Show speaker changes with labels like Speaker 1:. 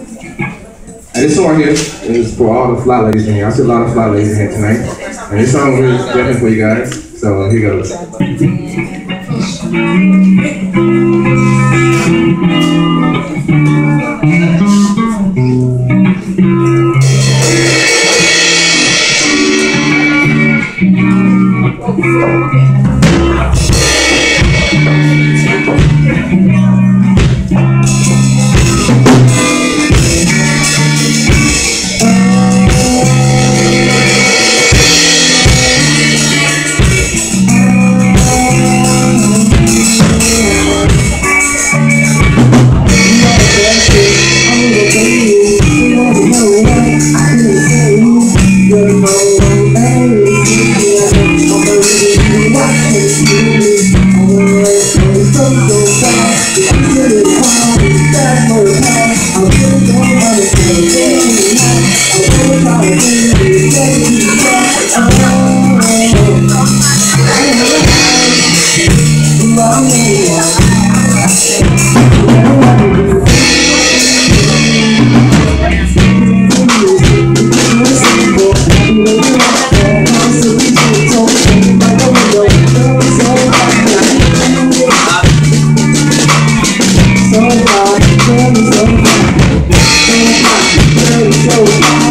Speaker 1: And this song here is for all the fly ladies in here. I see a lot of fly ladies in here tonight. And this song is definitely for you guys. So here goes.
Speaker 2: So